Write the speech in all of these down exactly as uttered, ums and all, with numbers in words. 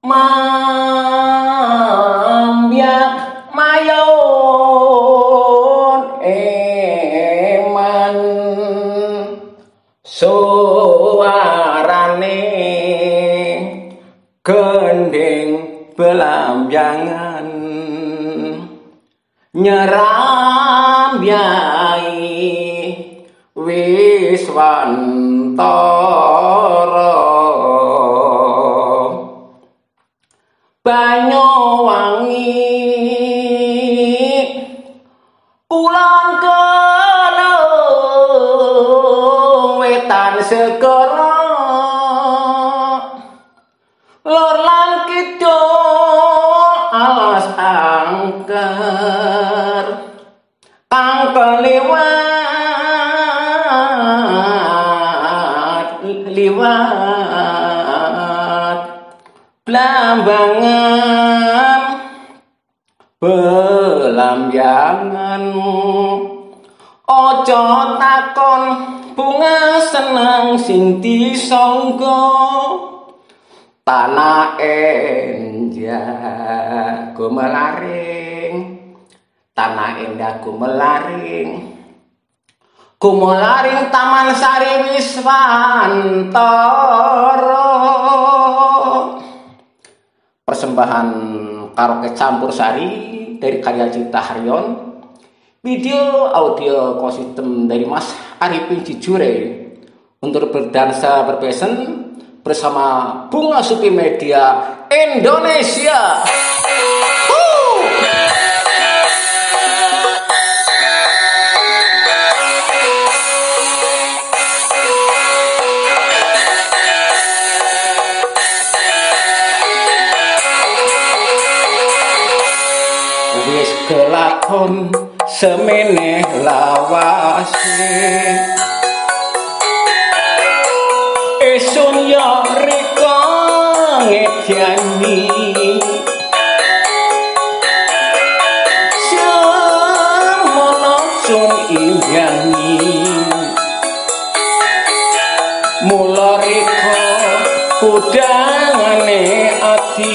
Mambyak mayon eman suarane gending belambyangan nyerambyai Wiswantara Banyuwangi kulon kena wetan segara lor lan kidul alas angker kang keliwat liwat blambangan belambyangan ojo takon bunga senang sing disangga tanah endah gumelaring tanah endah gumelaring gumelaring Taman Sari Wiswantara. Persembahan karaoke campur sari dari karya Cipta Haryon, video audio kosistem dari Mas Arifin Jijure untuk berdansa berpesen bersama Bunga Supi Media Indonesia. Wis kelakon semene lawase esun ya rika ngedyani semono sun injani mula rika kudangane ati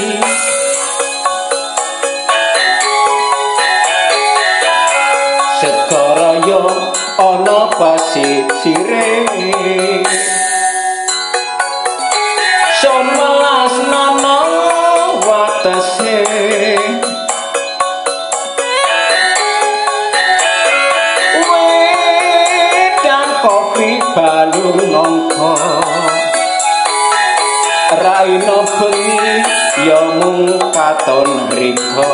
segara yo ana pasisire somelas nana watese wedang kopi balung nangka raina bengi ya mung katon rika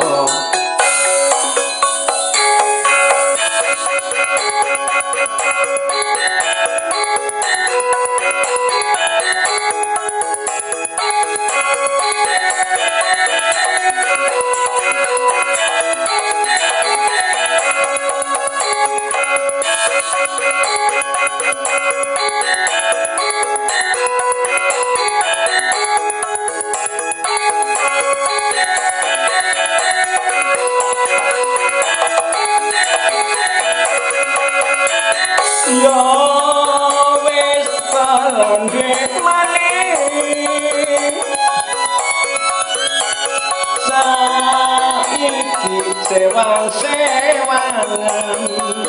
yo wis palondhe maning saiki sewang-sewangan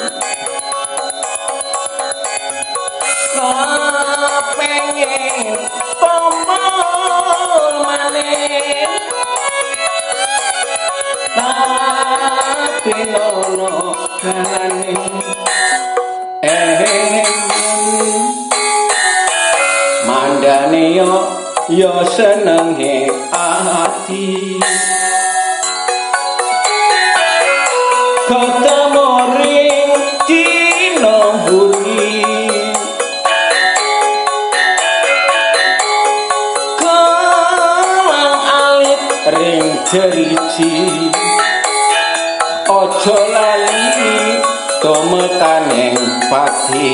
kepengin tombol maning tapi nono kalane mandane yo yo senenge ati ketemu ring dina buri kalang alit ring jeriji ojo lali tometaning pati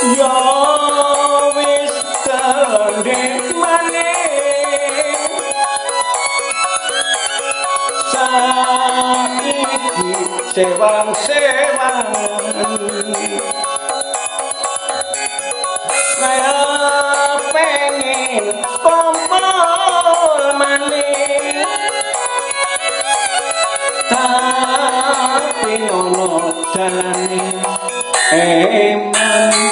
Ya wis telendek maning saiki sewang-sewangan saya pengen kumpul maning tapi nono dalane eman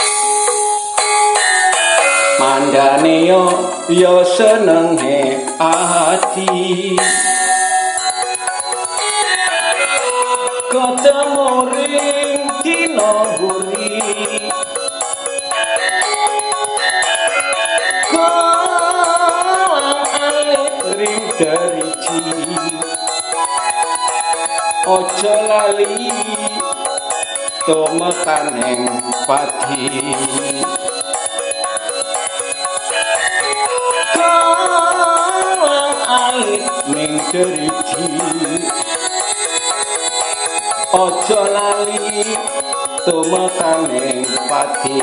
mandane yo yo senenge ati ketemu ring dina buri kalang alit ring deriji ojo lali tumekaning pati kalang alit ning deriji ojo lali tumekaning pati.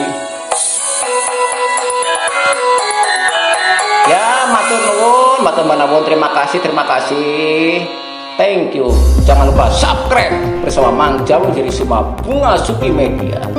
Ya, matur nuwun, matur nuwun, terima kasih, terima kasih. Thank you. Jangan lupa subscribe bersama Mang Jaw jadi semua Bunga Suki Media.